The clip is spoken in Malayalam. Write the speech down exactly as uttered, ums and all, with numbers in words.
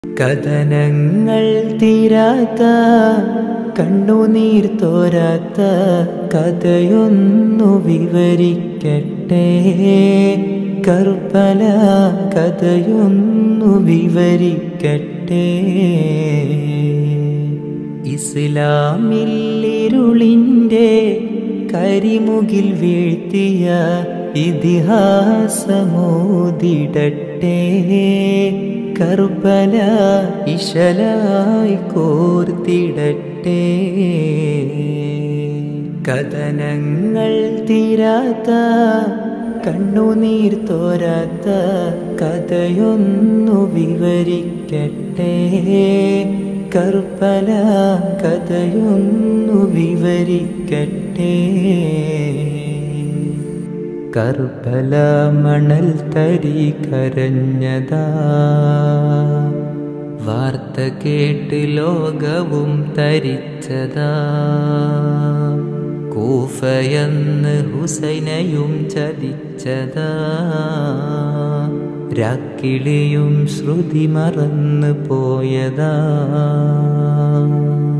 കഥനങ്ങൾ തീരാത്ത കണ്ണുനീർ തോരാത്ത കഥയൊന്നു വിവരിക്കട്ടെ. കർബല കഥയൊന്നു വിവരിക്കട്ടെ. ഇസ്ലാമിൽ ഇരുളിൻ്റെ കരിമുകിൽ വീഴ്ത്തിയ ഇതിഹാസമോദിടട്ടെ. കർബല ഇശലായി കോർത്തിടട്ടെ. കഥനങ്ങൾ തീരാത്ത കണ്ണുനീർ തോരാത്ത കഥയൊന്നു വിവരിക്കട്ടെ. കർബല കഥയൊന്നു വിവരിക്കട്ടെ. കർബല മണൽ തരി കരഞ്ഞതാ, വാർത്ത കേട്ട് ലോകവും തരിച്ചതാ. കൂഫയെന്ന് ഹുസൈനയും ചതിച്ചതാ, രാക്കിളിയും ശ്രുതി മറന്നു പോയതാ.